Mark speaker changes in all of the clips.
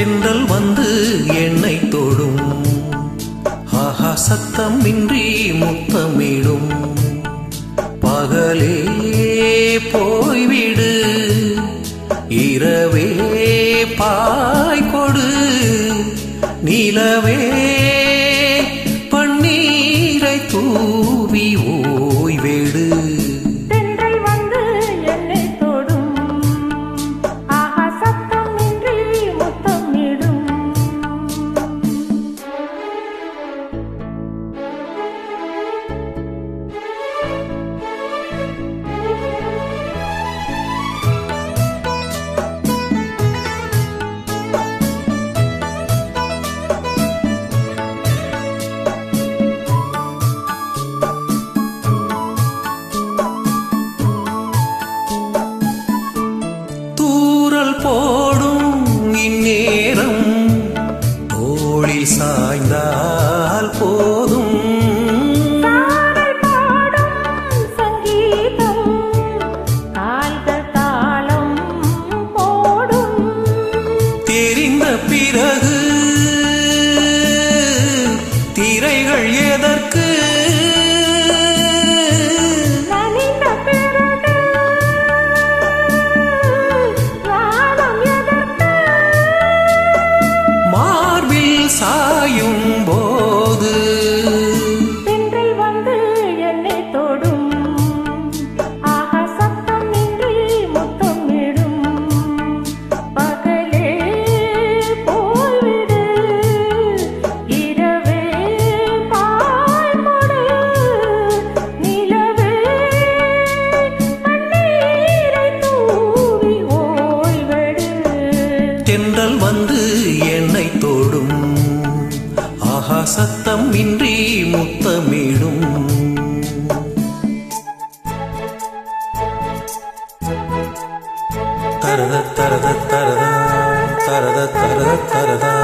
Speaker 1: தென்றல் வந்து என்னை தொடும் ஆஹா சத்தமின்றி முத்தமிடும் பகலே போய்விடு இரவே பாய் கொடு நிலவே பன்னீரை தூவி ஓய்வெடு போடும் இந்நேரம் தோளில் சாய்ந்தால் போதும்
Speaker 2: சங்கீதம் கால்கள் தாளம் போடும்
Speaker 1: தெரிந்த பிறகு திரைகள் எதற்கு சாயும் போது
Speaker 2: தென்றல் வந்து என்னை தொடும் ஆஹா சத்தமின்றி முத்தமிடும் பகலே போய்விடு இரவே பாய் கொடு நிலவே பன்னீரை தூவி ஓய்வெடு
Speaker 1: தென்றல் வந்து என்னை தொடும் ஆஹா சத்தம் இன்றி முத்தமிடும் தரத தரத தரத தரத தரத தரதா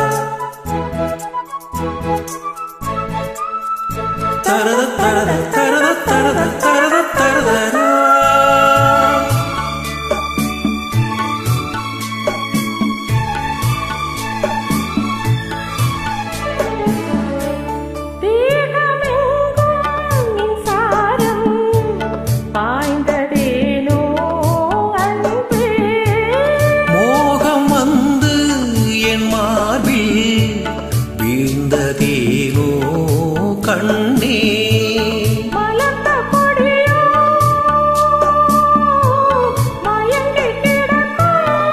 Speaker 1: தரத தரத தரத தரத தரத தரதா வீழ்ந்ததேனோ கண்ணே
Speaker 2: மலர்ந்த கொடியோ மயங்கி கிடக்கும்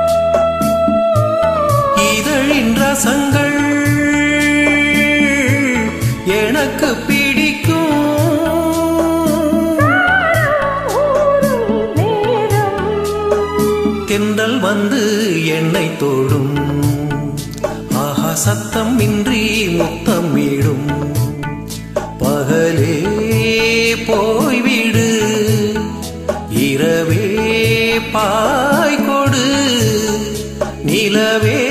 Speaker 1: இதழின் ரசங்கள் எனக்கு பிடிக்கும் தென்றல் வந்து என்னை தொடும் ஆஹா சத்தம் இன்றி முத்தமிடும் பகலே போய்விடு இரவே பாய் கொடு நிலவே